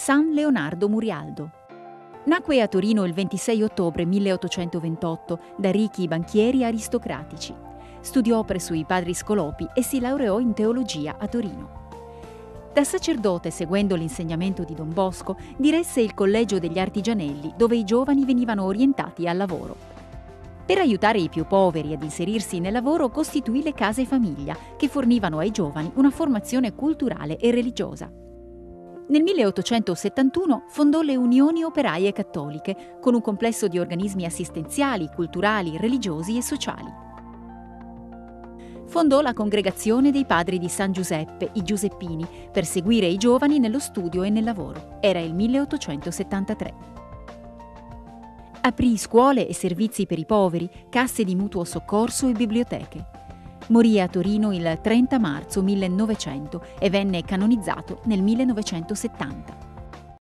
San Leonardo Murialdo. Nacque a Torino il 26 ottobre 1828 da ricchi banchieri aristocratici. Studiò presso i padri Scolopi e si laureò in teologia a Torino. Da sacerdote, seguendo l'insegnamento di Don Bosco, diresse il Collegio degli Artigianelli, dove i giovani venivano orientati al lavoro. Per aiutare i più poveri ad inserirsi nel lavoro, costituì le case famiglia, che fornivano ai giovani una formazione culturale e religiosa. Nel 1871 fondò le Unioni Operaie Cattoliche, con un complesso di organismi assistenziali, culturali, religiosi e sociali. Fondò la Congregazione dei Padri di San Giuseppe, i Giuseppini, per seguire i giovani nello studio e nel lavoro. Era il 1873. Aprì scuole e servizi per i poveri, casse di mutuo soccorso e biblioteche. Morì a Torino il 30 marzo 1900 e venne canonizzato nel 1970.